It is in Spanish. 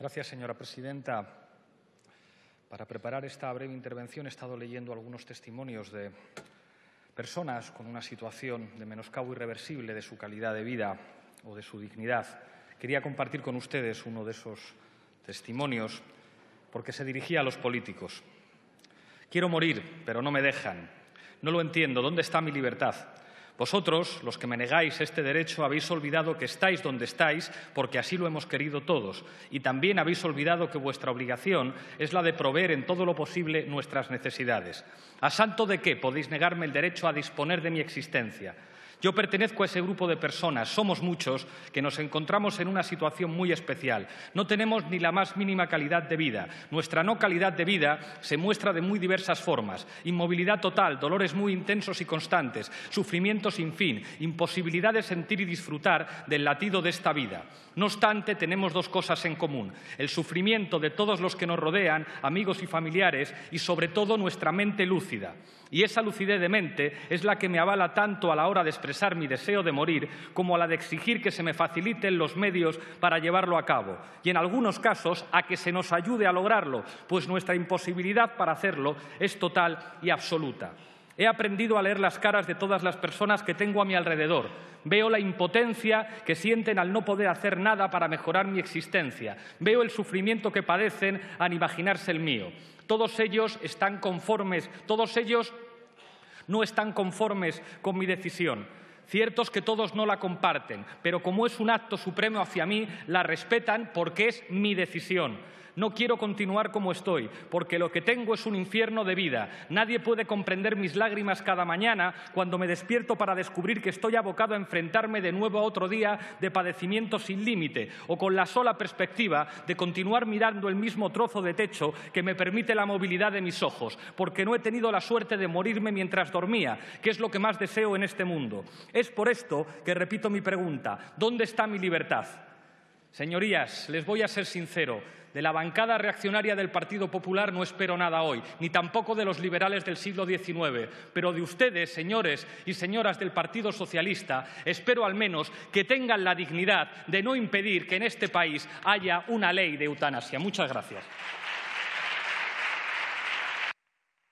Gracias, señora presidenta. Para preparar esta breve intervención he estado leyendo algunos testimonios de personas con una situación de menoscabo irreversible de su calidad de vida o de su dignidad. Quería compartir con ustedes uno de esos testimonios porque se dirigía a los políticos. Quiero morir, pero no me dejan. No lo entiendo. ¿Dónde está mi libertad? Vosotros, los que me negáis este derecho, habéis olvidado que estáis donde estáis porque así lo hemos querido todos. Y también habéis olvidado que vuestra obligación es la de proveer en todo lo posible nuestras necesidades. ¿A santo de qué podéis negarme el derecho a disponer de mi existencia? Yo pertenezco a ese grupo de personas, somos muchos, que nos encontramos en una situación muy especial. No tenemos ni la más mínima calidad de vida. Nuestra no calidad de vida se muestra de muy diversas formas. Inmovilidad total, dolores muy intensos y constantes, sufrimiento sin fin, imposibilidad de sentir y disfrutar del latido de esta vida. No obstante, tenemos dos cosas en común: el sufrimiento de todos los que nos rodean, amigos y familiares, y sobre todo nuestra mente lúcida. Y esa lucidez de mente es la que me avala tanto a la hora de expresar mi deseo de morir como a la de exigir que se me faciliten los medios para llevarlo a cabo. Y en algunos casos a que se nos ayude a lograrlo, pues nuestra imposibilidad para hacerlo es total y absoluta. He aprendido a leer las caras de todas las personas que tengo a mi alrededor. Veo la impotencia que sienten al no poder hacer nada para mejorar mi existencia. Veo el sufrimiento que padecen al imaginarse el mío. Todos ellos están conformes, todos ellos no están conformes con mi decisión. Cierto es que todos no la comparten, pero como es un acto supremo hacia mí, la respetan porque es mi decisión. No quiero continuar como estoy, porque lo que tengo es un infierno de vida. Nadie puede comprender mis lágrimas cada mañana cuando me despierto para descubrir que estoy abocado a enfrentarme de nuevo a otro día de padecimiento sin límite, o con la sola perspectiva de continuar mirando el mismo trozo de techo que me permite la movilidad de mis ojos, porque no he tenido la suerte de morirme mientras dormía, que es lo que más deseo en este mundo. Es por esto que repito mi pregunta: ¿dónde está mi libertad? Señorías, les voy a ser sincero. De la bancada reaccionaria del Partido Popular no espero nada hoy, ni tampoco de los liberales del siglo XIX. Pero de ustedes, señores y señoras del Partido Socialista, espero al menos que tengan la dignidad de no impedir que en este país haya una ley de eutanasia. Muchas gracias.